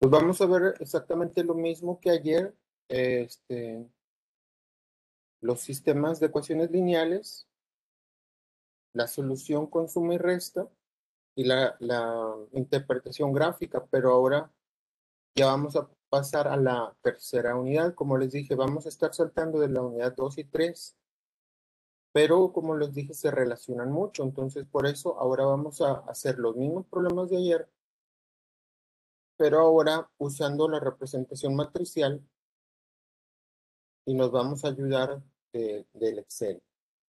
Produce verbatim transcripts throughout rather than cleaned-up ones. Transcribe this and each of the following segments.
Pues vamos a ver exactamente lo mismo que ayer, este, los sistemas de ecuaciones lineales, la solución con suma y resta y la, la interpretación gráfica, pero ahora ya vamos a pasar a la tercera unidad. Como les dije, vamos a estar saltando de la unidad dos y tres, pero como les dije, se relacionan mucho. Entonces, por eso ahora vamos a hacer los mismos problemas de ayer, pero ahora usando la representación matricial y nos vamos a ayudar de- del Excel.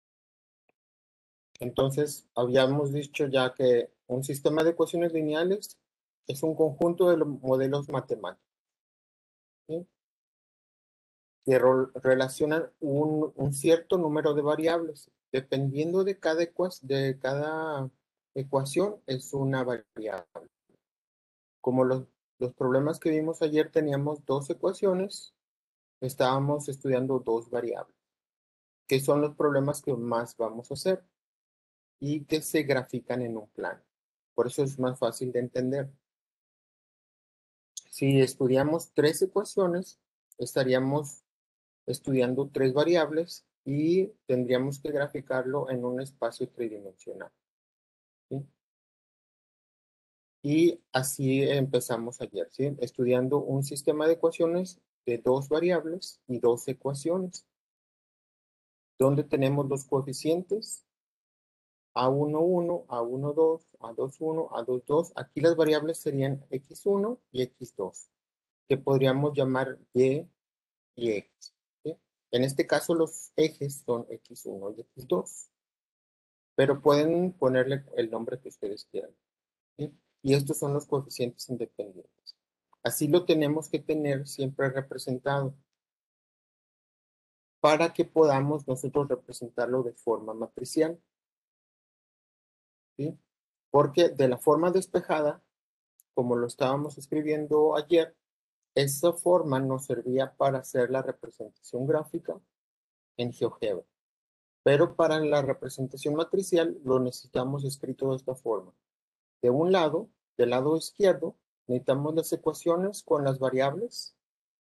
Entonces, habíamos dicho ya que un sistema de ecuaciones lineales es un conjunto de los modelos matemáticos, ¿sí? Que relacionan un, un cierto número de variables. Dependiendo de cada, de cada ecuación, es una variable. Como los, los problemas que vimos ayer teníamos dos ecuaciones, estábamos estudiando dos variables, que son los problemas que más vamos a hacer y que se grafican en un plano. Por eso es más fácil de entender. Si estudiamos tres ecuaciones, estaríamos estudiando tres variables y tendríamos que graficarlo en un espacio tridimensional, ¿sí? Y así empezamos ayer, ¿sí? Estudiando un sistema de ecuaciones de dos variables y dos ecuaciones, donde tenemos los coeficientes a uno, uno, a uno, dos, a dos, uno, a dos, dos. Aquí las variables serían equis uno y equis dos, que podríamos llamar y y x, ¿sí? En este caso los ejes son equis uno y equis dos, pero pueden ponerle el nombre que ustedes quieran, ¿sí? Y estos son los coeficientes independientes. Así lo tenemos que tener siempre representado para que podamos nosotros representarlo de forma matricial, ¿sí? Porque de la forma despejada, como lo estábamos escribiendo ayer, esa forma nos servía para hacer la representación gráfica en GeoGebra. Pero para la representación matricial lo necesitamos escrito de esta forma. De un lado, del lado izquierdo, necesitamos las ecuaciones con las variables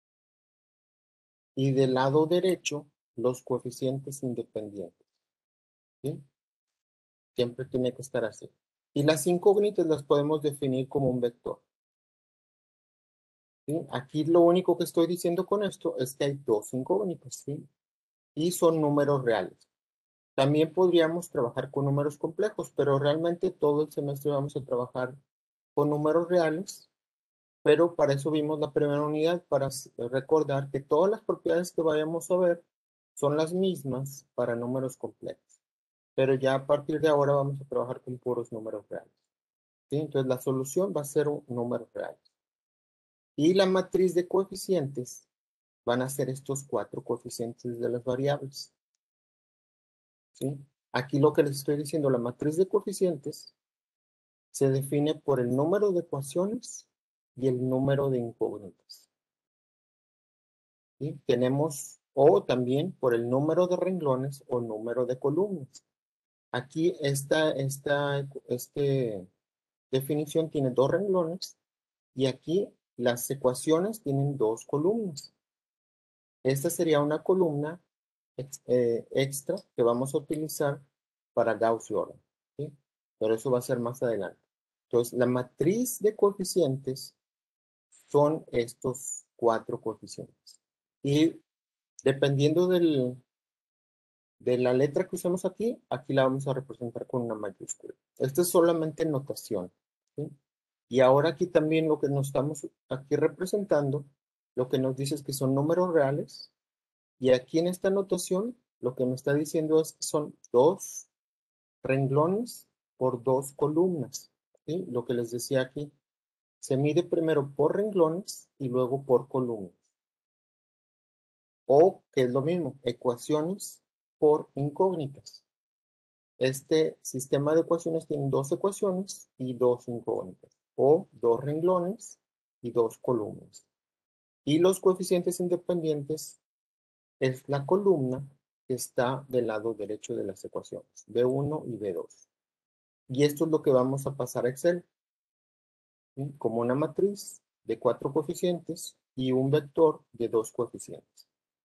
y del lado derecho los coeficientes independientes, ¿sí? Siempre tiene que estar así. Y las incógnitas las podemos definir como un vector, ¿sí? Aquí lo único que estoy diciendo con esto es que hay dos incógnitas, ¿sí? Y son números reales. También podríamos trabajar con números complejos, pero realmente todo el semestre vamos a trabajar con números reales, pero para eso vimos la primera unidad, para recordar que todas las propiedades que vayamos a ver son las mismas para números complejos. Pero ya a partir de ahora vamos a trabajar con puros números reales, ¿sí? Entonces la solución va a ser un número real. Y la matriz de coeficientes van a ser estos cuatro coeficientes de las variables, ¿sí? Aquí lo que les estoy diciendo, la matriz de coeficientes se define por el número de ecuaciones y el número de incógnitas, ¿sí? Tenemos, o también por el número de renglones o número de columnas. Aquí esta, esta este definición tiene dos renglones y aquí las ecuaciones tienen dos columnas. Esta sería una columna ex, eh, extra que vamos a utilizar para Gauss-Jordan, ¿sí? Pero eso va a ser más adelante. Entonces, la matriz de coeficientes son estos cuatro coeficientes. Y dependiendo del, de la letra que usamos aquí, aquí la vamos a representar con una mayúscula. Esto es solamente notación, ¿sí? Y ahora aquí también lo que nos estamos aquí representando, lo que nos dice es que son números reales. Y aquí en esta notación, lo que me está diciendo es que son dos renglones por dos columnas, ¿sí? Lo que les decía aquí, se mide primero por renglones y luego por columnas. O, que es lo mismo, ecuaciones por incógnitas. Este sistema de ecuaciones tiene dos ecuaciones y dos incógnitas. O dos renglones y dos columnas. Y los coeficientes independientes es la columna que está del lado derecho de las ecuaciones, be uno y be dos. Y esto es lo que vamos a pasar a Excel, ¿sí? Como una matriz de cuatro coeficientes y un vector de dos coeficientes.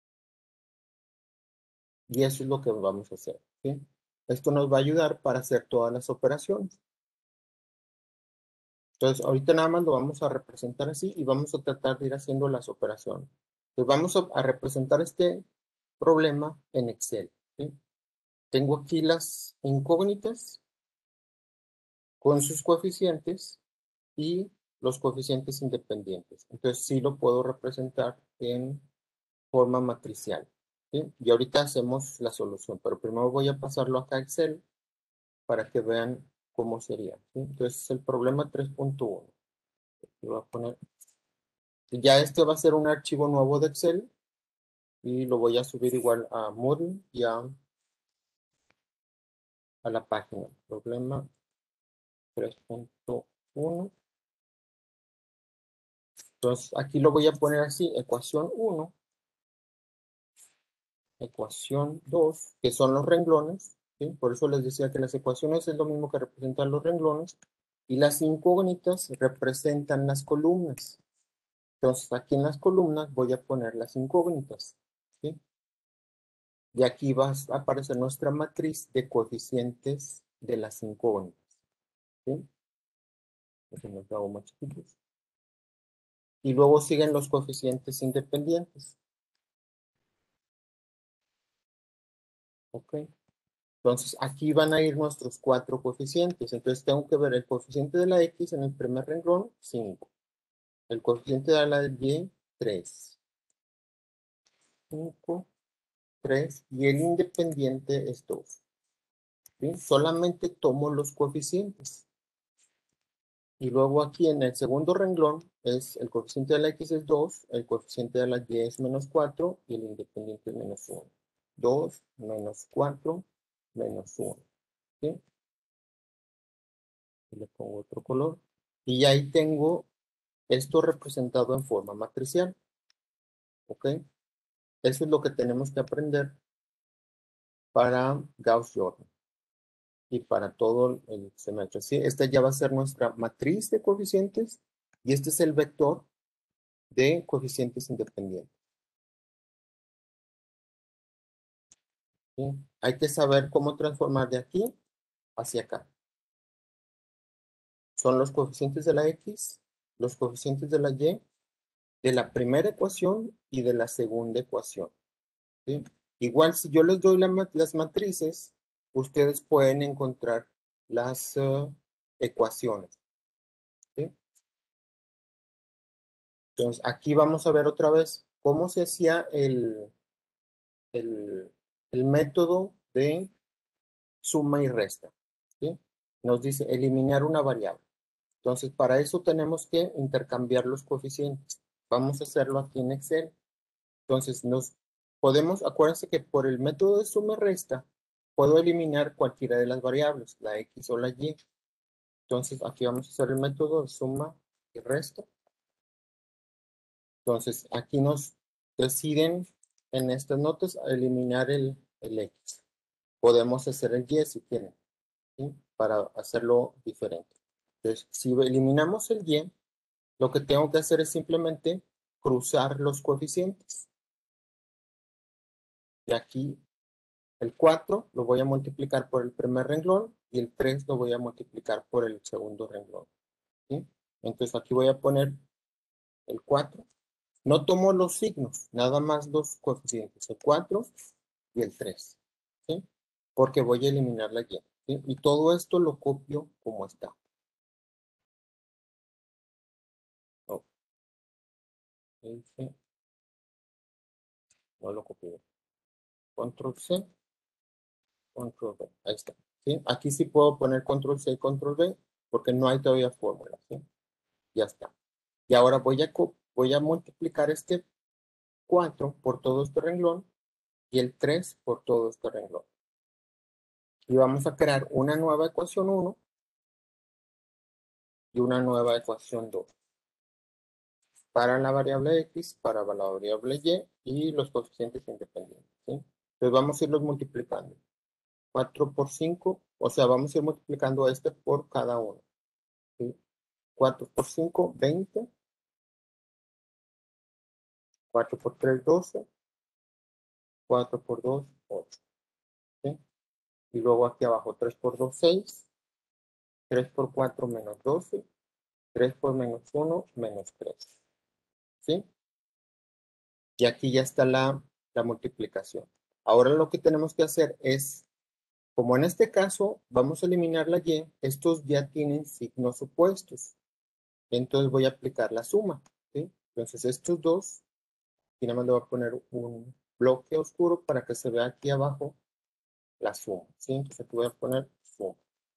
Y eso es lo que vamos a hacer, ¿sí? Esto nos va a ayudar para hacer todas las operaciones. Entonces, ahorita nada más lo vamos a representar así y vamos a tratar de ir haciendo las operaciones. Entonces, vamos a, a representar este problema en Excel, ¿sí? Tengo aquí las incógnitas con sus coeficientes y los coeficientes independientes. Entonces, sí lo puedo representar en forma matricial, ¿sí? Y ahorita hacemos la solución, pero primero voy a pasarlo acá a Excel para que vean cómo sería, ¿sí? Entonces, el problema tres punto uno. Voy a poner, ya este va a ser un archivo nuevo de Excel y lo voy a subir igual a Moodle y a, a la página. Problema tres punto uno. Entonces, aquí lo voy a poner así, ecuación uno, ecuación dos, que son los renglones, ¿sí? Por eso les decía que las ecuaciones es lo mismo que representan los renglones, y las incógnitas representan las columnas. Entonces, aquí en las columnas voy a poner las incógnitas, ¿sí? Y aquí va a aparecer nuestra matriz de coeficientes de las incógnitas, ¿sí? Entonces, los hago más chiquitos. Y luego siguen los coeficientes independientes. ¿Ok? Entonces, aquí van a ir nuestros cuatro coeficientes. Entonces, tengo que ver el coeficiente de la X en el primer renglón, cinco. El coeficiente de la Y, tres. cinco, tres. Y el independiente es dos. ¿Sí? Solamente tomo los coeficientes. Y luego aquí en el segundo renglón, es el coeficiente de la X es dos, el coeficiente de la Y es menos cuatro y el independiente es menos uno. dos, menos cuatro, menos uno. ¿Sí? Y le pongo otro color. Y ahí tengo esto representado en forma matricial. ¿Ok? Eso es lo que tenemos que aprender para Gauss-Jordan y para todo el semestre. ¿Sí? Esta ya va a ser nuestra matriz de coeficientes y este es el vector de coeficientes independientes. ¿Sí? Hay que saber cómo transformar de aquí hacia acá. Son los coeficientes de la X, los coeficientes de la Y, de la primera ecuación y de la segunda ecuación. ¿Sí? Igual si yo les doy la, las matrices, ustedes pueden encontrar las uh, ecuaciones. ¿Sí? Entonces aquí vamos a ver otra vez cómo se hacía el, el, el método de suma y resta. ¿Sí? Nos dice eliminar una variable. Entonces para eso tenemos que intercambiar los coeficientes. Vamos a hacerlo aquí en Excel. Entonces, nos podemos, acuérdense que por el método de suma y resta, puedo eliminar cualquiera de las variables, la X o la Y. Entonces, aquí vamos a hacer el método de suma y resta. Entonces, aquí nos deciden en estas notas eliminar el, el X. Podemos hacer el Y si quieren, ¿sí? Para hacerlo diferente. Entonces, si eliminamos el Y, lo que tengo que hacer es simplemente cruzar los coeficientes. Y aquí el cuatro lo voy a multiplicar por el primer renglón y el tres lo voy a multiplicar por el segundo renglón. ¿Sí? Entonces aquí voy a poner el cuatro. No tomo los signos, nada más los coeficientes, el cuatro y el tres. ¿Sí? Porque voy a eliminar la Y. ¿Sí? Y todo esto lo copio como está. Oh. No lo copio. Control C, Control V. Ahí está. ¿Sí? Aquí sí puedo poner Control C y Control V porque no hay todavía fórmula. ¿Sí? Ya está. Y ahora voy a, voy a multiplicar este cuatro por todo este renglón y el tres por todo este renglón. Y vamos a crear una nueva ecuación uno y una nueva ecuación dos. Para la variable X, para la variable Y y los coeficientes independientes. ¿Sí? Entonces vamos a irlos multiplicando. cuatro por cinco, o sea, vamos a ir multiplicando este por cada uno. ¿Sí? cuatro por cinco, veinte. cuatro por tres, doce. cuatro por dos, ocho. ¿Sí? Y luego aquí abajo tres por dos, seis. tres por cuatro, menos doce. tres por menos uno, menos tres. ¿Sí? Y aquí ya está la, la multiplicación. Ahora lo que tenemos que hacer es, como en este caso vamos a eliminar la y, estos ya tienen signos opuestos. Entonces voy a aplicar la suma. ¿Sí? Entonces estos dos, y nada más le voy a poner un bloque oscuro para que se vea aquí abajo la suma. ¿Sí? Entonces aquí voy a poner suma.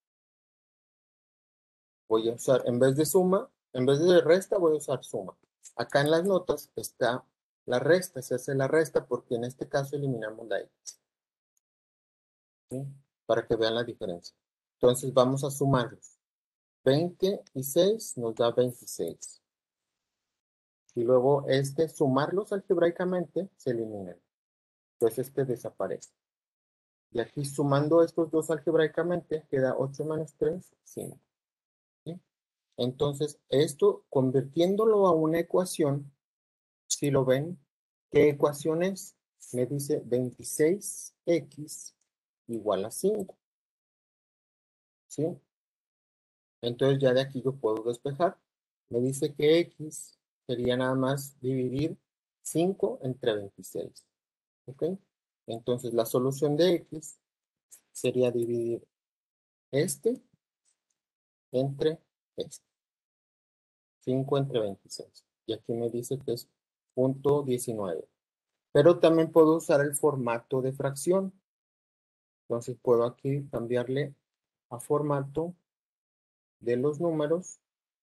Voy a usar, en vez de suma, en vez de resta, voy a usar suma. Acá en las notas está la resta, se hace la resta porque en este caso eliminamos la X. ¿Sí? Para que vean la diferencia. Entonces vamos a sumarlos. veinte y seis nos da veintiséis. Y luego este, sumarlos algebraicamente, se eliminan. Entonces este desaparece. Y aquí sumando estos dos algebraicamente, queda ocho menos tres, cinco. ¿Sí? Entonces, esto, convirtiéndolo a una ecuación, si lo ven, ¿qué ecuación es? Me dice veintiséis equis igual a cinco. ¿Sí? Entonces ya de aquí yo puedo despejar. Me dice que x sería nada más dividir cinco entre veintiséis. ¿Ok? Entonces la solución de x sería dividir este entre este. cinco entre veintiséis. Y aquí me dice que es punto diecinueve. Pero también puedo usar el formato de fracción. Entonces puedo aquí cambiarle a formato de los números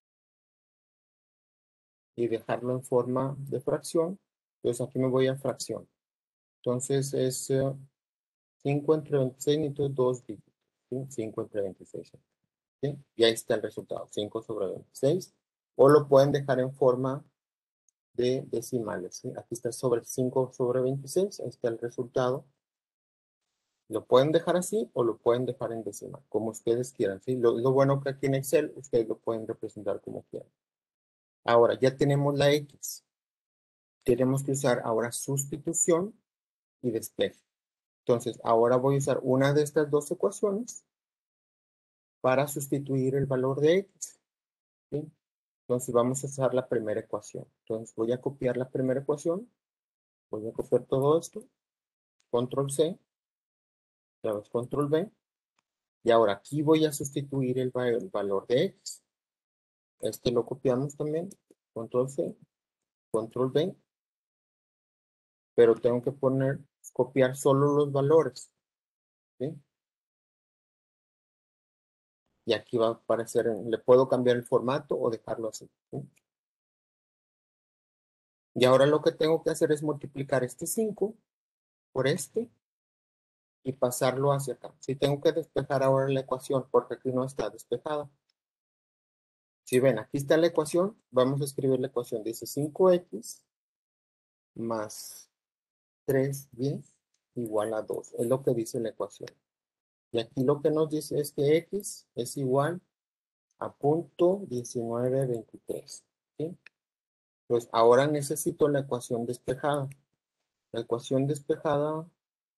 y dejarlo en forma de fracción. Entonces aquí me voy a fracción. Entonces es eh, cinco entre veintiséis, necesito dos dígitos. ¿Sí? cinco entre veintiséis. ¿Sí? Y ahí está el resultado, cinco sobre veintiséis. O lo pueden dejar en forma de decimales. ¿Sí? Aquí está sobre cinco sobre veintiséis. Ahí está el resultado. Lo pueden dejar así o lo pueden dejar en decimal, como ustedes quieran. ¿Sí? Lo, lo bueno que aquí en Excel ustedes lo pueden representar como quieran. Ahora ya tenemos la X. Tenemos que usar ahora sustitución y despeje. Entonces ahora voy a usar una de estas dos ecuaciones para sustituir el valor de X. ¿Sí? Entonces vamos a usar la primera ecuación. Entonces voy a copiar la primera ecuación. Voy a copiar todo esto. Control C. Ya ves, Control V. Y ahora aquí voy a sustituir el, el valor de X. Este lo copiamos también. Control C. Control V. Pero tengo que poner, copiar solo los valores. ¿Sí? Y aquí va a aparecer, le puedo cambiar el formato o dejarlo así. ¿Sí? Y ahora lo que tengo que hacer es multiplicar este cinco por este y pasarlo hacia acá. Si tengo que despejar ahora la ecuación porque aquí no está despejada. Si ven, aquí está la ecuación, vamos a escribir la ecuación. Dice cinco equis más tres y igual a dos. Es lo que dice la ecuación. Y aquí lo que nos dice es que x es igual a punto diecinueve veintitrés. ¿Sí? Pues ahora necesito la ecuación despejada. La ecuación despejada,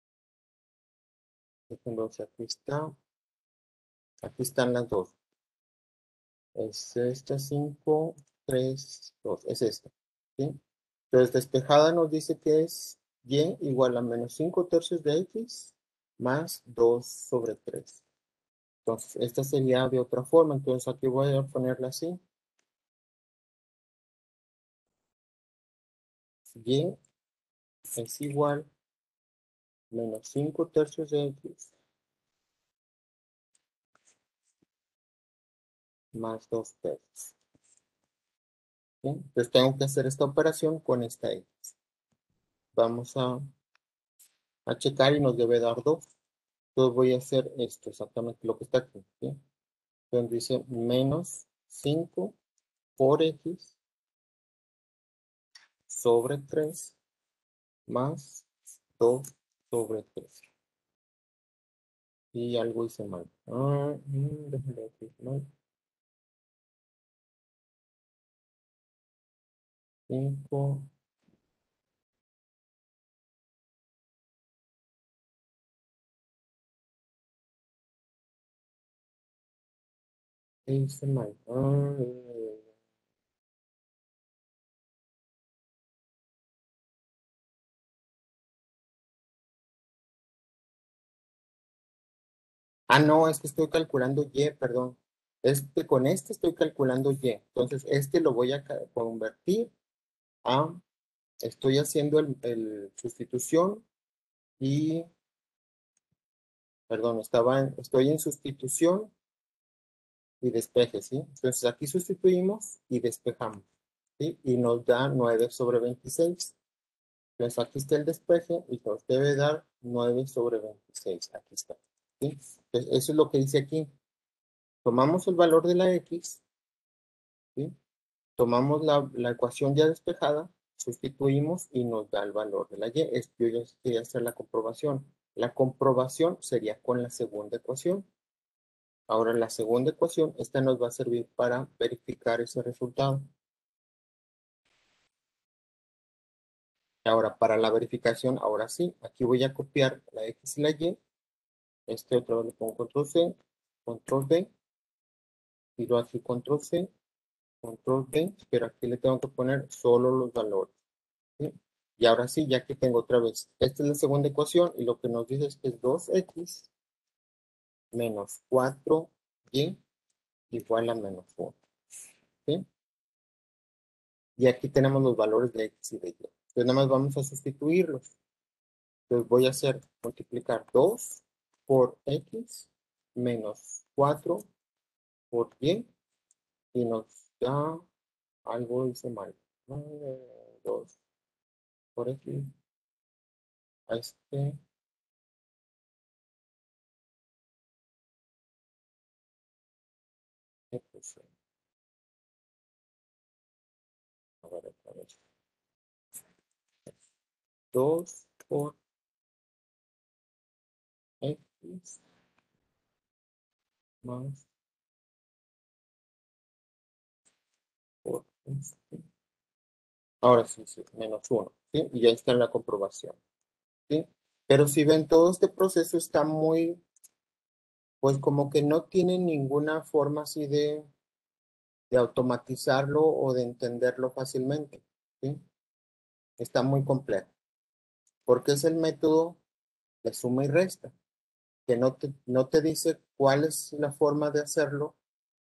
entonces aquí está, aquí están las dos. Es esta cinco, tres, dos, es esta. ¿Sí? Entonces despejada nos dice que es y igual a menos cinco tercios de x más dos sobre tres. Entonces esta sería de otra forma, entonces aquí voy a ponerla así. Y es igual a menos cinco tercios de x más dos tercios. ¿Sí? Entonces tengo que hacer esta operación con esta x. Vamos a, a checar y nos debe dar dos. Entonces voy a hacer esto, exactamente lo que está aquí. ¿Sí? Entonces dice menos cinco por x sobre tres más dos sobre tres. Y algo hice mal. Ah, mm, déjame decir mal. cinco ¿Qué hice mal? Ah, ah, no, es que estoy calculando Y, perdón. Este, con este estoy calculando Y. Entonces, este lo voy a ca- convertir a, estoy haciendo el, el sustitución y, perdón, estaba en- estoy en sustitución y despeje, ¿sí? Entonces, aquí sustituimos y despejamos, ¿sí? Y nos da nueve sobre veintiséis. Entonces, aquí está el despeje y nos debe dar nueve sobre veintiséis. Aquí está, ¿sí? Entonces, eso es lo que dice aquí. Tomamos el valor de la X, ¿sí? Tomamos la, la ecuación ya despejada, sustituimos y nos da el valor de la Y. Es- Yo ya quería hacer la comprobación. La comprobación sería con la segunda ecuación. Ahora la segunda ecuación, esta nos va a servir para verificar ese resultado. Ahora, para la verificación, ahora sí, aquí voy a copiar la X y la Y. Este otro le pongo control C, control V, tiro aquí control C, control V, pero aquí le tengo que poner solo los valores, ¿sí? Y ahora sí, ya que tengo otra vez, esta es la segunda ecuación y lo que nos dice es que es dos X menos cuatro Y igual a menos uno, ¿sí? Y aquí tenemos los valores de X y de Y. Entonces nada más vamos a sustituirlos. Entonces voy a hacer multiplicar dos por X menos cuatro por Y y nos da algo hice mal. dos por X a este. ¿Qué puse? A ver, otra vez. dos por X más por este. Ahora sí, sí, menos uno, ¿sí? Y ya está en la comprobación, ¿sí? Pero si ven, todo este proceso está muy, pues como que no tiene ninguna forma así de, de automatizarlo o de entenderlo fácilmente, ¿sí? Está muy complejo, porque es el método de suma y resta, que no te, no te dice cuál es la forma de hacerlo,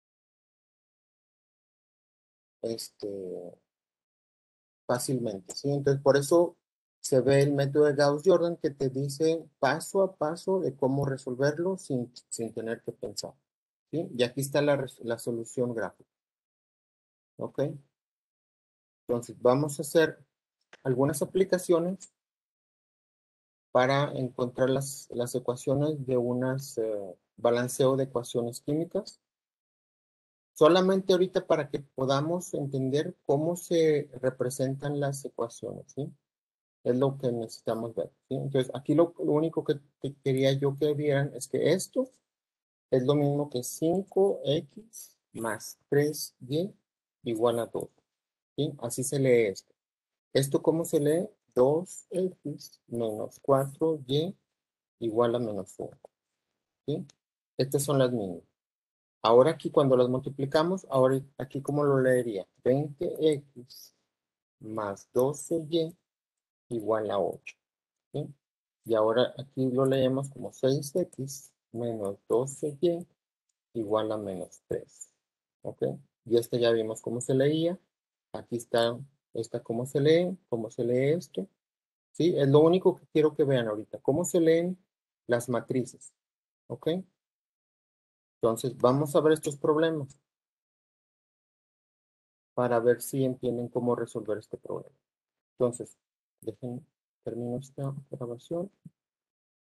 este, fácilmente, ¿sí? Entonces, por eso se ve el método de Gauss-Jordan que te dice paso a paso de cómo resolverlo sin, sin tener que pensar, ¿sí? Y aquí está la, la solución gráfica, ¿ok? Entonces, vamos a hacer algunas aplicaciones para encontrar las, las ecuaciones de unas eh, balanceo de ecuaciones químicas. Solamente ahorita para que podamos entender cómo se representan las ecuaciones, ¿sí? Es lo que necesitamos ver, ¿sí? Entonces, aquí lo, lo único que, que quería yo que vieran es que esto es lo mismo que cinco X más tres Y igual a dos, ¿sí? Así se lee esto. ¿Esto cómo se lee? dos X menos cuatro Y igual a menos uno, ¿sí? Estas son las mínimas. Ahora aquí cuando las multiplicamos, ahora aquí cómo lo leería? veinte X más doce Y igual a ocho, ¿sí? Y ahora aquí lo leemos como seis X menos doce Y igual a menos tres, ¿ok? Y este ya vimos cómo se leía. Aquí está, está cómo se lee, cómo se lee esto, ¿sí? Es lo único que quiero que vean ahorita, cómo se leen las matrices, ¿ok? Entonces, vamos a ver estos problemas para ver si entienden cómo resolver este problema. Entonces, dejen, termino esta grabación.